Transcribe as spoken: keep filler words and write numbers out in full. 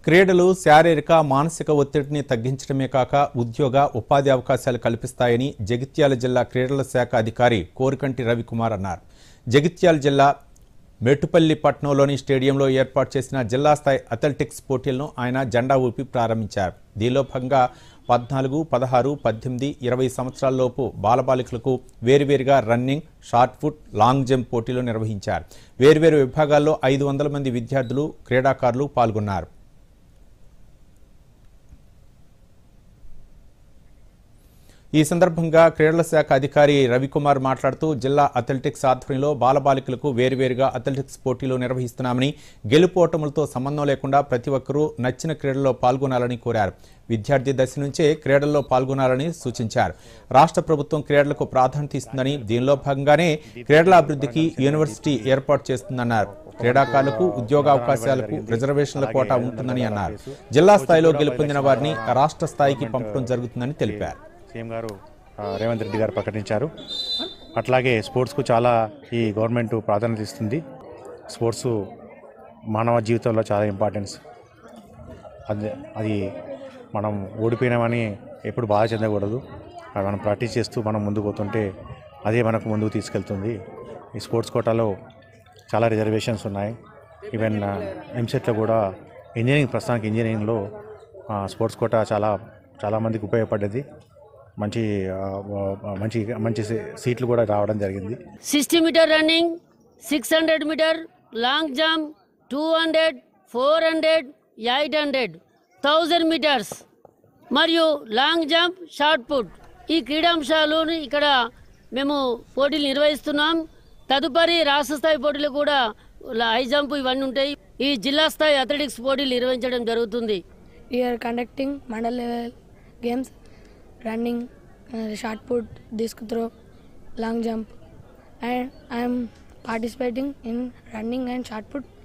క్రీడలు శారీరక మానసిక ఒత్తిడిని తగ్గించడమే కాక ఉద్యోగ ఉపాధి అవకాశాలు కల్పిస్తాయని జగిత్యాల జిల్లా క్రీడల శాఖ అధికారి కోరికంటి రవికుమార్ అన్నారు. జగిత్యాల జిల్లా మెట్టుపల్లి పట్టణంలోని స్టేడియంలో ఏర్పాటు చేసిన జిల్లా స్థాయి అథ్లెటిక్స్ పోటీలను ఆయన జెండా ఊపి ప్రారంభించారు. దీనిలో భాగంగా పద్నాలుగు పదహారు పద్దెనిమిది ఇరవై సంవత్సరాలలోపు బాలబాలికలకు వేరువేరుగా running, shot put, long jump పోటీలు నిర్వహించారు. వేర్వేరు విభాగాల్లో ఐదు వందల మంది విద్యార్థులు, క్రీడాకారులు పాల్గొన్నారు. ఈ సందర్భంగా క్రీడల శాఖ అధికారి రవికుమార్ మాట్లాడుతూ జిల్లా అథ్లెటిక్స్ ఆధ్వర్యంలో బాలబాలికలకు వేరువేరుగా అథ్లెటిక్స్ పోటీలు నిర్వహిస్తున్నామని, గెలుపోటములతో సంబంధం లేకుండా ప్రతి ఒక్కరూ నచ్చిన క్రీడల్లో పాల్గొనాలని కోరారు. విద్యార్థి దశ నుంచే క్రీడల్లో పాల్గొనాలని సూచించారు. రాష్ట్ర ప్రభుత్వం క్రీడలకు ప్రాధాన్యత ఇస్తుందని, దీనిలో భాగంగానే క్రీడల అభివృద్ధికి యూనివర్సిటీ ఏర్పాటు చేస్తుందన్నారు. క్రీడాకారులకు ఉద్యోగావకాశాలకు రిజర్వేషన్ల కోటా ఉంటుందని అన్నారు. జిల్లా స్థాయిలో గెలుపొందిన వారిని రాష్ట్ర స్థాయికి పంపడం జరుగుతుందని తెలిపారు. సీఎం గారు రేవంత్ రెడ్డి గారు ప్రకటించారు. అట్లాగే స్పోర్ట్స్కు చాలా ఈ గవర్నమెంట్ ప్రాధాన్యత ఇస్తుంది. స్పోర్ట్స్ మానవ జీవితంలో చాలా ఇంపార్టెన్స్. అది అది మనం ఓడిపోయినామని ఎప్పుడు బాధ చెందకూడదు. మనం ప్రాక్టీస్ చేస్తూ మనం ముందుకు పోతుంటే అదే మనకు ముందుకు తీసుకెళ్తుంది. ఈ స్పోర్ట్స్ కోటాలో చాలా రిజర్వేషన్స్ ఉన్నాయి. ఈవెన్ ఎంసెట్లో కూడా ఇంజనీరింగ్ ప్రస్తుతానికి ఇంజనీరింగ్లో స్పోర్ట్స్ కోటా చాలా చాలామందికి ఉపయోగపడ్డది. మంచి మంచి మంచి సీట్లు కూడా రావడం జరిగింది. Sixty metre running, six hundred metre, long jump, two hundred, four hundred, eight hundred, thousand metres మరియు లాంగ్ జంప్, షార్ట్ పుట్ ఈ క్రీడాంశాలు ఇక్కడ మేము పోటీలు నిర్వహిస్తున్నాం. తదుపరి రాష్ట్ర స్థాయి పోటీలు కూడా హై జంప్ ఇవన్నీ ఉంటాయి. ఈ జిల్లా స్థాయి అథ్లెటిక్స్ పోటీలు నిర్వహించడం జరుగుతుంది. We're conducting mandal level games, running, uh, shot put, disc throw, long jump, and I am participating in running and shot put.